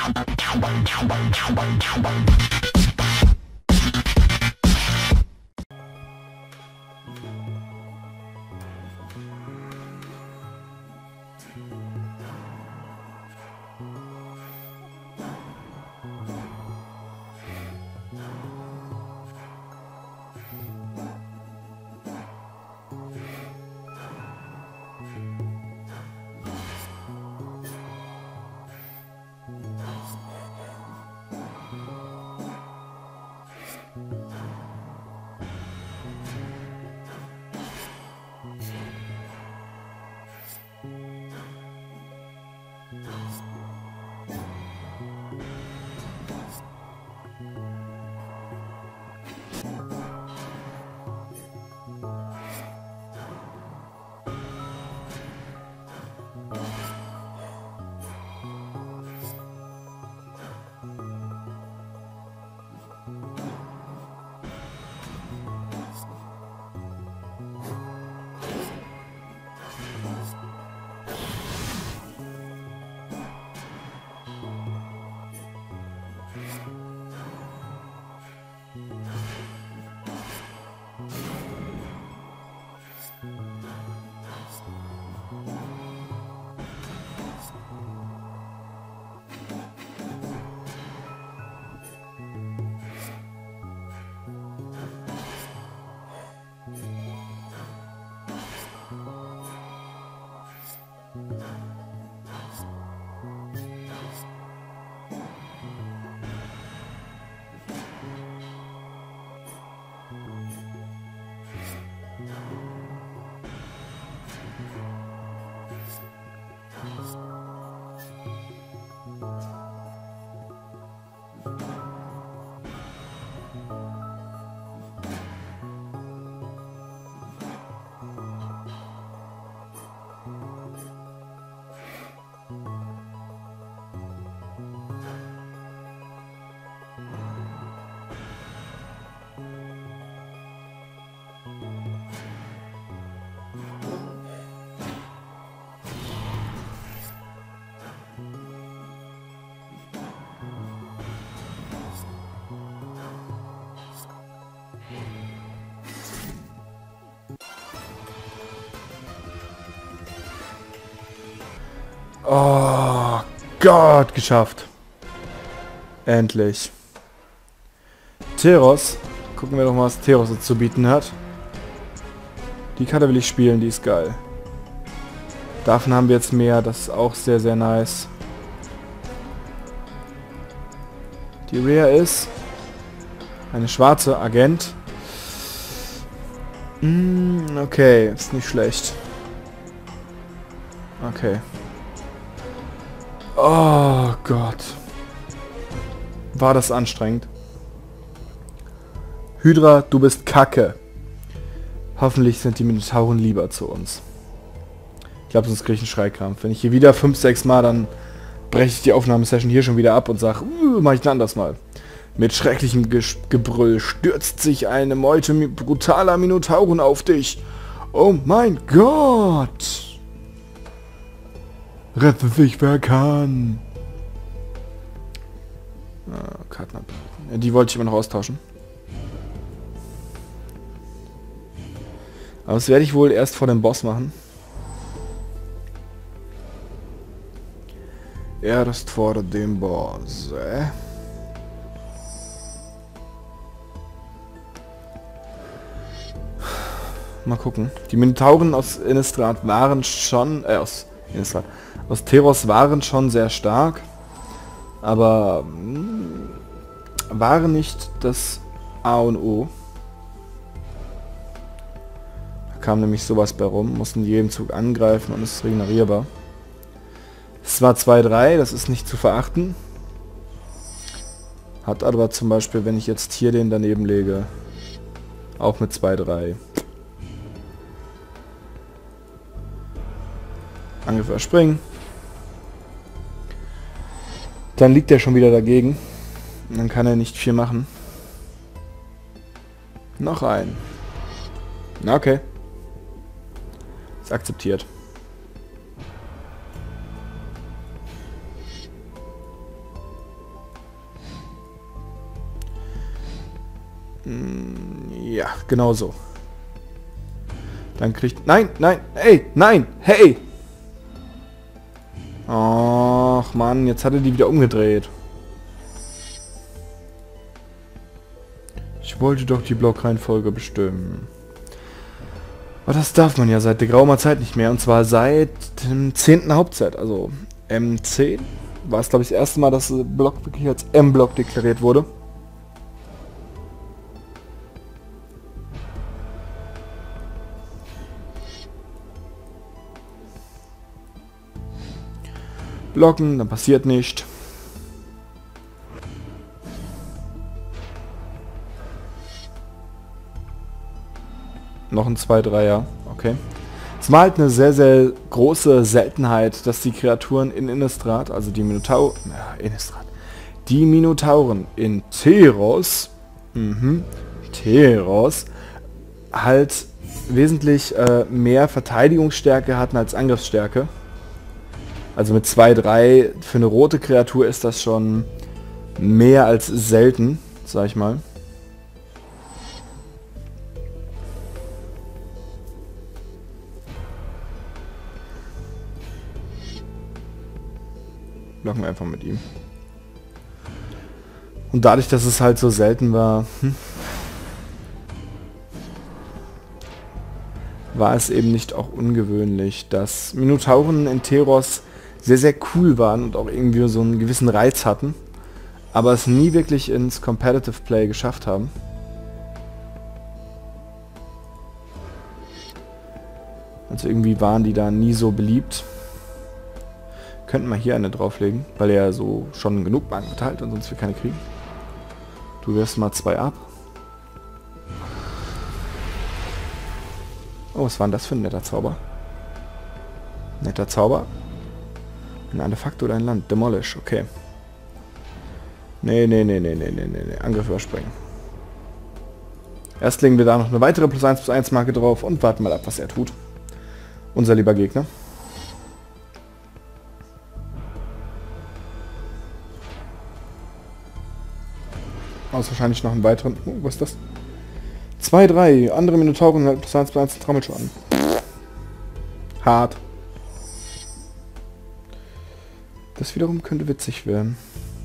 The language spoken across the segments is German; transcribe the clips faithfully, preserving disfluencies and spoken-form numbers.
Oh Gott, geschafft. Endlich. Teros. Gucken wir doch mal, was Teros jetzt zu bieten hat. Die Karte will ich spielen, die ist geil. Davon haben wir jetzt mehr, das ist auch sehr, sehr nice. Die Rare ist eine schwarze Agent. Mm, okay, ist nicht schlecht. Okay. Oh Gott. War das anstrengend. Hydra, du bist Kacke. Hoffentlich sind die Minotauren lieber zu uns. Ich glaube, sonst kriege ich einen Schreikrampf. Wenn ich hier wieder fünf, sechs Mal, dann breche ich die Aufnahmesession hier schon wieder ab und sage, uh, mach ich ein anderes Mal. Mit schrecklichem Ges Gebrüll stürzt sich eine Meute brutaler Minotauren auf dich. Oh mein Gott. Rette sich, wer kann. Ah, Karten ab. Ja, die wollte ich immer noch austauschen. Aber das werde ich wohl erst vor dem Boss machen. Erst vor dem Boss. Äh? Mal gucken. Die Minotauren aus Innistrad waren schon... Äh, aus Innistrad. Aus Teros waren schon sehr stark. Aber... Mh, waren nicht das A und O. Da kam nämlich sowas bei rum. Mussten jeden Zug angreifen und es ist regenerierbar. Es war zwei drei, das ist nicht zu verachten. Hat aber zum Beispiel, wenn ich jetzt hier den daneben lege, auch mit zwei drei. Angriff erspringen. Dann liegt er schon wieder dagegen. Und dann kann er nicht viel machen. Noch ein. Na okay. Ist akzeptiert. Ja, genau so. Dann kriegt... Nein, nein, hey, nein, hey! Och, Mann, jetzt hat er die wieder umgedreht. Ich wollte doch die Blockreihenfolge bestimmen. Aber das darf man ja seit der geraumer Zeit nicht mehr. Und zwar seit dem zehnten Hauptset. Also M zehn war es, glaube ich, das erste Mal, dass der Block wirklich als M-Block deklariert wurde. Blocken, dann passiert nicht. Noch ein zwei Dreier, okay. Es war halt eine sehr, sehr große Seltenheit, dass die Kreaturen in Innistrad, also die Minotaur... Ja, Innistrad. Die Minotauren in Theros, mhm, Theros, halt wesentlich äh, mehr Verteidigungsstärke hatten als Angriffsstärke. Also mit zwei drei für eine rote Kreatur ist das schon mehr als selten, sag ich mal. Blocken wir einfach mit ihm. Und dadurch, dass es halt so selten war, hm, war es eben nicht auch ungewöhnlich, dass Minotauren in Theros sehr, sehr cool waren und auch irgendwie so einen gewissen Reiz hatten, aber es nie wirklich ins Competitive Play geschafft haben. Also irgendwie waren die da nie so beliebt. Könnten wir hier eine drauflegen, weil er ja so schon genug Banken verteilt und sonst wir keine kriegen. Du wirst mal zwei ab. Oh, was war denn das für ein netter Zauber? Netter Zauber. Ein Artefakt oder ein Land? Demolish, okay. Nee, nee, nee, nee, nee, nee, nee, nee. Angriff überspringen. Erst legen wir da noch eine weitere plus eins plus eins Marke drauf und warten mal ab, was er tut. Unser lieber Gegner. Aus wahrscheinlich noch einen weiteren... Oh, was ist das? zwei drei. Andere Minotauren halt plus eins plus eins Trommelschaden. Hart. Das wiederum könnte witzig werden.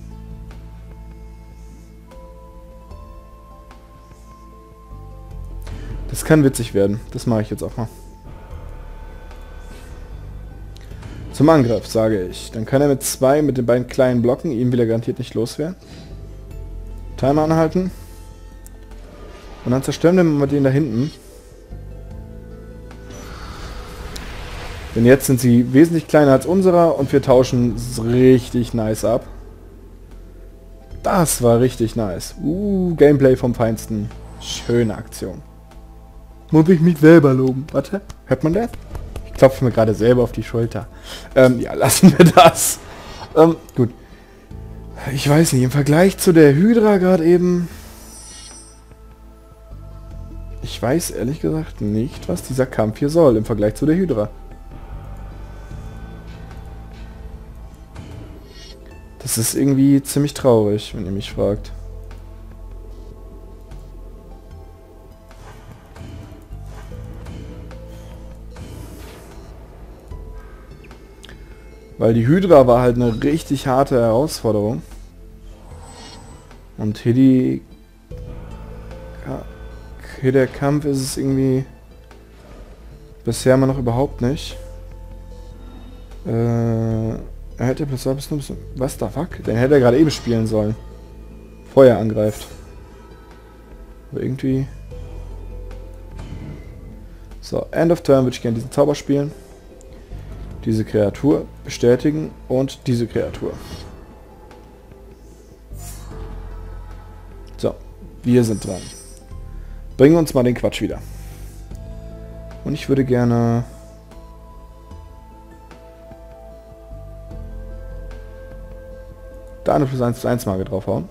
Das kann witzig werden. Das mache ich jetzt auch mal. Zum Angriff, sage ich. Dann kann er mit zwei mit den beiden kleinen blocken. Ihn will er garantiert nicht loswerden. Timer anhalten. Und dann zerstören wir mal den da hinten. Denn jetzt sind sie wesentlich kleiner als unserer und wir tauschen richtig nice ab. Das war richtig nice. Uh, Gameplay vom Feinsten. Schöne Aktion. Muss ich mich selber loben. Warte, hört man das? Ich klopfe mir gerade selber auf die Schulter. Ähm, ja, lassen wir das. Ähm, gut. Ich weiß nicht, im Vergleich zu der Hydra gerade eben... Ich weiß ehrlich gesagt nicht, was dieser Kampf hier soll im Vergleich zu der Hydra. Das ist irgendwie ziemlich traurig, wenn ihr mich fragt. Weil die Hydra war halt eine richtig harte Herausforderung. Und hier die... Hier der Kampf ist es irgendwie... Bisher immer noch überhaupt nicht. Äh... Er hätte plus bis nur... Was the fuck? Den hätte er gerade eben spielen sollen. Feuer angreift. Aber irgendwie... So, End of Turn würde ich gerne diesen Zauber spielen. Diese Kreatur bestätigen und diese Kreatur. So, wir sind dran. Bringen uns mal den Quatsch wieder. Und ich würde gerne... da eine plus eins plus eins Marke draufhauen.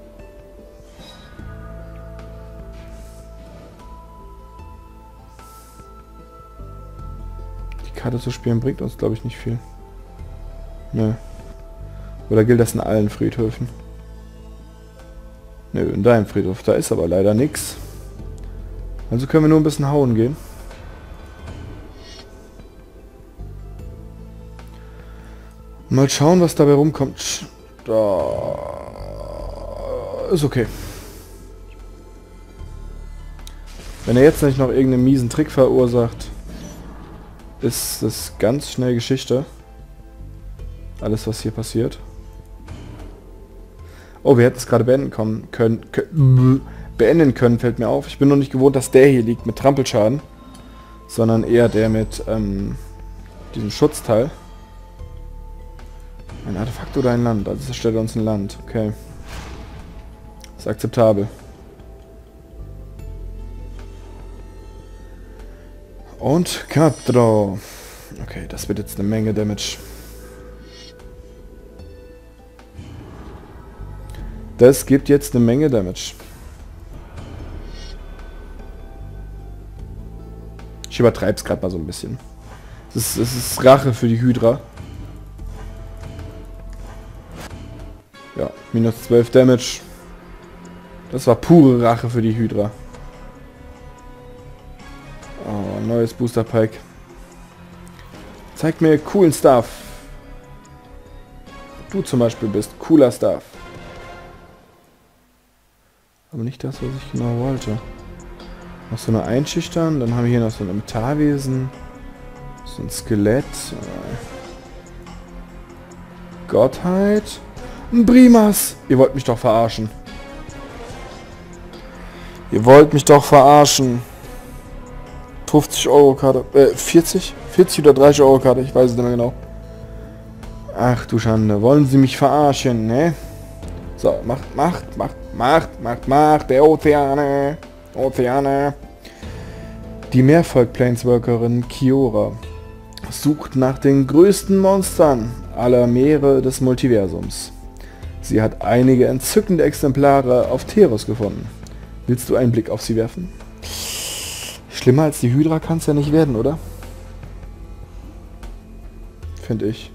Die Karte zu spielen bringt uns, glaube ich, nicht viel. Nö. Oder gilt das in allen Friedhöfen? Nö, in deinem Friedhof. Da ist aber leider nichts. Also können wir nur ein bisschen hauen gehen. Mal schauen, was dabei rumkommt. Da ist okay. Wenn er jetzt nicht noch irgendeinen miesen Trick verursacht, ist das ganz schnell Geschichte. Alles, was hier passiert. Oh, wir hätten es gerade beenden kommen können, können. Beenden können, fällt mir auf. Ich bin noch nicht gewohnt, dass der hier liegt mit Trampelschaden. Sondern eher der mit ähm, diesem Schutzteil. Ein Artefakt oder ein Land? Also zerstört uns ein Land. Okay. Ist akzeptabel. Und Quattro. Okay, das wird jetzt eine Menge Damage. Das gibt jetzt eine Menge Damage. Ich übertreibe es gerade mal so ein bisschen. Es ist, es ist Rache für die Hydra. Ja, minus zwölf Damage. Das war pure Rache für die Hydra. Oh, neues Booster Pack. Zeig mir coolen Stuff. Du zum Beispiel bist cooler Stuff. Aber nicht das, was ich genau wollte. Noch so eine Einschüchtern. Dann haben wir hier noch so ein Metallwesen. So ein Skelett. Gottheit. Ein Primas. Ihr wollt mich doch verarschen. Ihr wollt mich doch verarschen. fünfzig Euro Karte. Äh, vierzig? vierzig oder dreißig Euro Karte. Ich weiß es nicht mehr genau. Ach du Schande. Wollen Sie mich verarschen, ne? So, macht, macht, macht, macht, macht, macht. Der Ozeane. Ozeane. Die Meervolk-Planeswalkerin Kiora sucht nach den größten Monstern aller Meere des Multiversums. Sie hat einige entzückende Exemplare auf Theros gefunden. Willst du einen Blick auf sie werfen? Schlimmer als die Hydra kann es ja nicht werden, oder? Finde ich.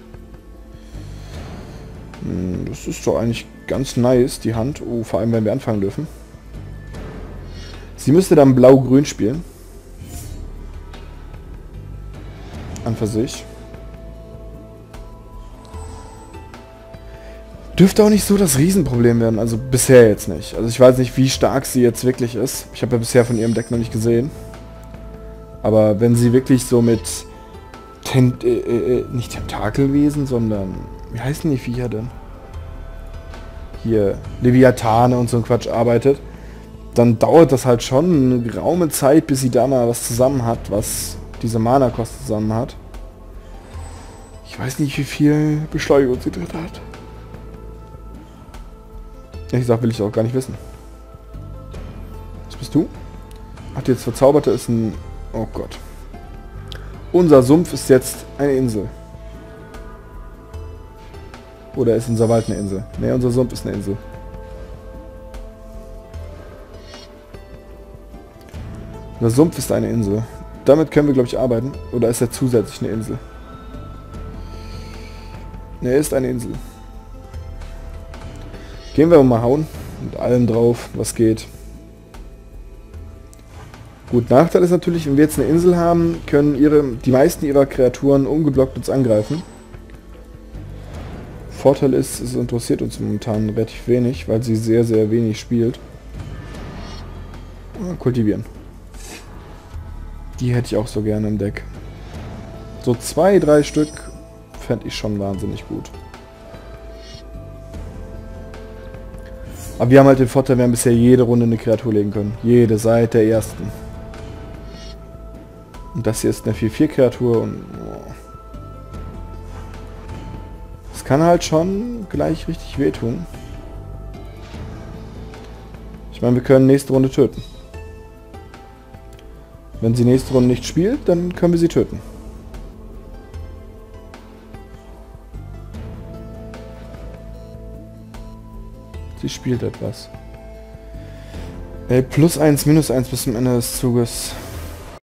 Hm, das ist doch eigentlich ganz nice, die Hand. Oh, vor allem, wenn wir anfangen dürfen. Sie müsste dann blau-grün spielen. An für sich. Dürfte auch nicht so das Riesenproblem werden, also bisher jetzt nicht. Also ich weiß nicht, wie stark sie jetzt wirklich ist. Ich habe ja bisher von ihrem Deck noch nicht gesehen. Aber wenn sie wirklich so mit Tent äh, äh, nicht Tentakelwesen, sondern wie heißen die Viecher denn? Hier Leviathane und so ein Quatsch arbeitet, dann dauert das halt schon eine geraume Zeit, bis sie da mal was zusammen hat, was diese Mana-Kosten zusammen hat. Ich weiß nicht, wie viel Beschleunigung sie drin hat. Ehrlich gesagt will ich auch gar nicht wissen. Was bist du? Ach, jetzt Verzauberte ist ein... Oh Gott. Unser Sumpf ist jetzt eine Insel. Oder ist unser Wald eine Insel? Ne, unser Sumpf ist eine Insel. Der Sumpf ist eine Insel. Damit können wir, glaube ich, arbeiten. Oder ist er zusätzlich eine Insel? Ne, er ist eine Insel. Gehen wir mal hauen. Mit allem drauf, was geht. Gut, Nachteil ist natürlich, wenn wir jetzt eine Insel haben, können ihre, die meisten ihrer Kreaturen ungeblockt uns angreifen. Vorteil ist, es interessiert uns momentan relativ wenig, weil sie sehr, sehr wenig spielt. Kultivieren. Die hätte ich auch so gerne im Deck. So zwei, drei Stück fände ich schon wahnsinnig gut. Aber wir haben halt den Vorteil, wir haben bisher jede Runde eine Kreatur legen können. Jede, seit der ersten. Und das hier ist eine vier vier Kreatur und... Oh. Das kann halt schon gleich richtig wehtun. Ich meine, wir können nächste Runde töten. Wenn sie nächste Runde nicht spielt, dann können wir sie töten. Sie spielt etwas. Äh, plus eins, minus eins bis zum Ende des Zuges.